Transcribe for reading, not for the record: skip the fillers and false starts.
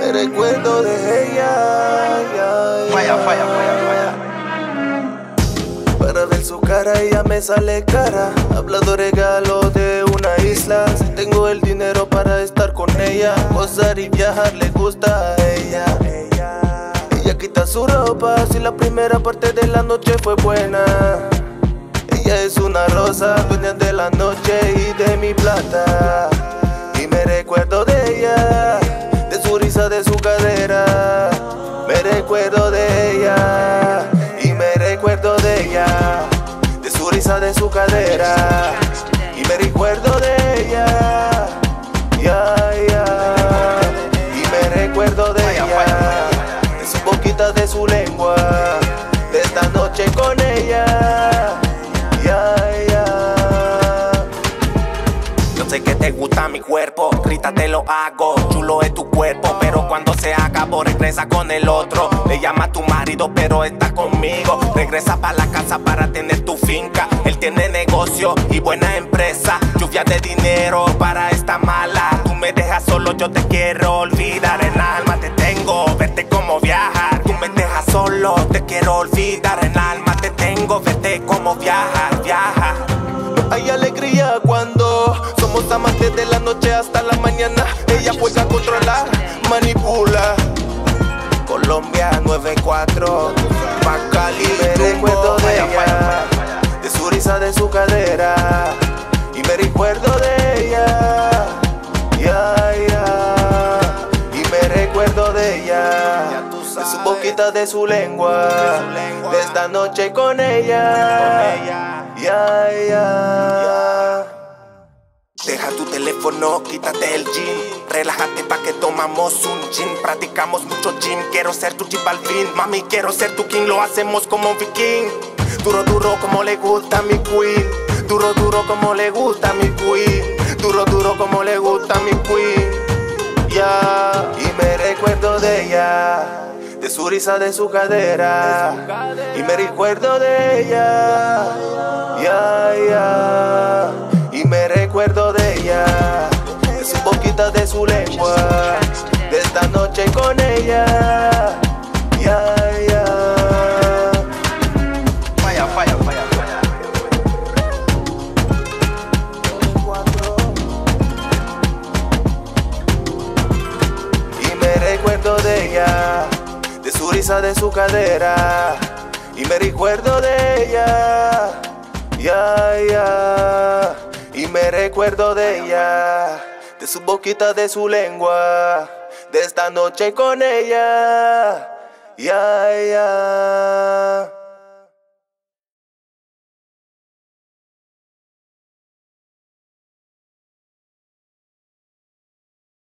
Me recuerdo de ella. Falla. Para ver su cara ella me sale cara. Hablando regalo de una isla. Si tengo el dinero para estar con ella, gozar y viajar le gusta a ella. Ella quita su ropa si la primera parte de la noche fue buena. Ella es una rosa, dueña de la noche y de mi plata. Y me recuerdo de ella, de su risa, de su cadera. Me recuerdo de ella, y me recuerdo de ella, de su risa, de su cadera. Y me recuerdo de ella, y me recuerdo de ella, de su boquita, de su lengua, de esta noche con ella. Yo sé que te gusta mi cuerpo, Rita te lo hago, chulo es tu cuerpo, pero cuando se acabó regresa con el otro. Le llama a tu marido pero está conmigo, regresa para la casa para tener tu finca. Él tiene negocio y buena empresa, lluvia de dinero para esta mala. Tú me dejas solo, yo te quiero olvidar, en alma te tengo, verte como viajar. Tú me dejas solo, te quiero olvidar, en alma te tengo, verte como viajar, viaja. Hay alegría cuando somos amantes de la noche hasta la mañana. Ella juega a controlar, manipula. Colombia 94, Bacali. Me recuerdo de ella, de su risa, de su cadera. Y me recuerdo de ella, y me recuerdo de ella, de su boquita, de su lengua, de esta noche con ella. Deja tu teléfono, quítate el jean, relájate pa' que tomamos un gin. Practicamos mucho gym, quiero ser tu chip al fin. Mami, quiero ser tu king, lo hacemos como un viking. Duro, duro como le gusta a mi queen. Duro, duro como le gusta a mi queen. Duro, duro como le gusta a mi queen. Y me recuerdo de ella, de su risa, de su cadera. Y me recuerdo de ella, y me recuerdo de ella, de su boquita, de su lengua, de esta noche con ella. Falla. Y me recuerdo de ella, de su risa, de su cadera. Y me recuerdo de ella, y me recuerdo de ella, de su boquita, de su lengua, de esta noche con ella.